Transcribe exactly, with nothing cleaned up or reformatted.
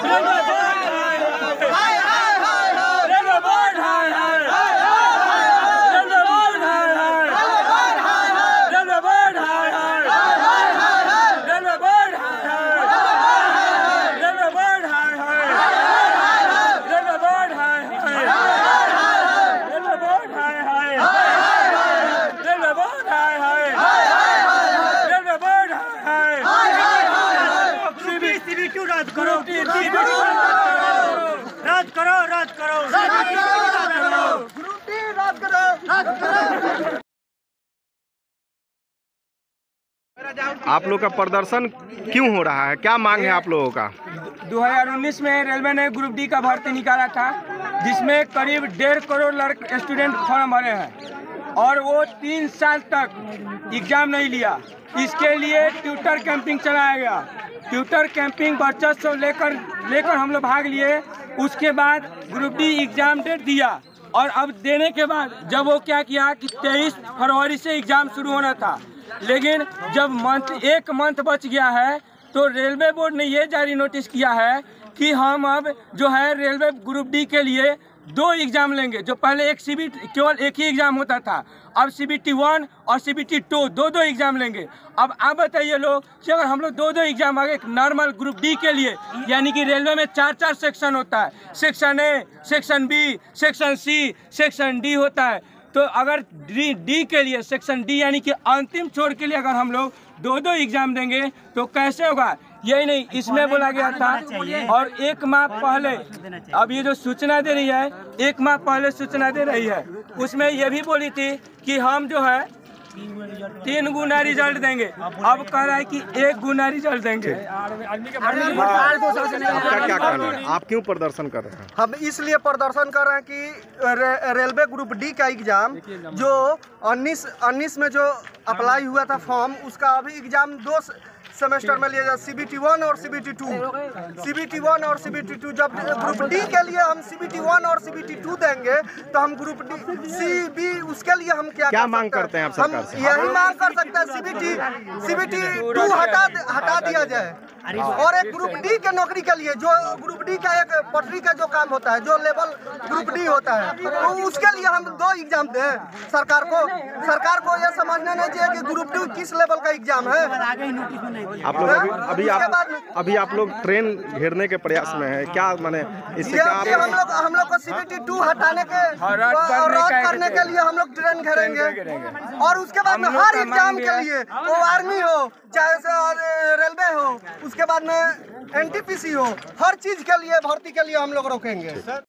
रद्द करो, रद्द करो, रद्द करो, रद्द करो। आप लोग का प्रदर्शन क्यों हो रहा है, क्या मांग है आप लोगों का? दो हज़ार उन्नीस में रेलवे ने ग्रुप डी का भर्ती निकाला था, जिसमें करीब डेढ़ करोड़ लड़के स्टूडेंट फॉर्म भरे हैं और वो तीन साल तक एग्जाम नहीं लिया। इसके लिए ट्यूटर कैंपिंग चलाया गया। ट्यूटर कैंपिंग वर्चस्व लेकर लेकर हम लोग भाग लिए। उसके बाद ग्रुप डी एग्जाम डेट दिया और अब देने के बाद जब वो क्या किया कि तेईस फरवरी से एग्जाम शुरू होना था, लेकिन जब मंथ एक मंथ बच गया है तो रेलवे बोर्ड ने ये जारी नोटिस किया है कि हम अब जो है रेलवे ग्रुप डी के लिए दो एग्जाम लेंगे। जो पहले एक सीबीटी केवल एक ही एग्जाम होता था, अब सीबीटी वन और सीबीटी टू दो दो एग्जाम लेंगे। अब आप बताइए लोग कि अगर हम लोग दो दो एग्जाम आगे नॉर्मल ग्रुप डी के लिए, यानी कि रेलवे में चार चार सेक्शन होता है, section A, section B, section C, section D होता है, तो अगर डी डी के लिए सेक्शन डी यानी कि अंतिम छोर के लिए अगर हम लोग दो दो एग्जाम देंगे तो कैसे होगा? यही नहीं, इसमें बोला गया था और एक माह पहले, अब ये जो सूचना दे रही है एक माह पहले सूचना दे रही है, उसमें ये भी बोली थी कि हम जो है तीन गुना रिजल्ट देंगे। अब कह रहा है कि एक गुना रिजल्ट देंगे। आपका क्या कहना है, आप क्यों प्रदर्शन कर रहे हैं? हम इसलिए प्रदर्शन कर रहे हैं कि रे, रेलवे ग्रुप डी का एग्जाम जो उन्नीस उन्नीस में जो अप्लाई हुआ था फॉर्म, उसका अभी एग्जाम दो सेमेस्टर में लिया जाए, सीबीटी वन और सीबीटी टू। सीबीटी वन और सीबीटी टू जब ग्रुप डी के लिए हम सीबीटी वन और सीबीटी टू देंगे तो हम ग्रुप डी सी बी उसके लिए हम क्या क्या कर मांग करते हैं आप सरकार से? यही मांग कर सकते हैं सीबीटी सीबीटी टू हटा हटा दिया जाए और एक ग्रुप डी के नौकरी के लिए जो ग्रुप डी का एक पटरी का जो काम होता है, जो लेवल ग्रुप डी होता है, तो उसके लिए हम दो एग्जाम दें। सरकार को सरकार को यह समझना नहीं चाहिए कि ग्रुप डी किस लेवल का एग्जाम है। आप लोग अभी अभी आप अभी आप लोग ट्रेन घेरने के प्रयास में है, क्या माने इससे क्या आप... हम लोग हम लोग को सीबीटी टू हटाने के और रद्द करने के लिए हम लोग ट्रेन घेरेंगे और उसके बाद में हर एग्जाम के लिए, वो आर्मी हो चाहे रेलवे हो, उसके बाद में एनटीपीसी हो, हर चीज के लिए भर्ती के लिए हम लोग रोकेंगे।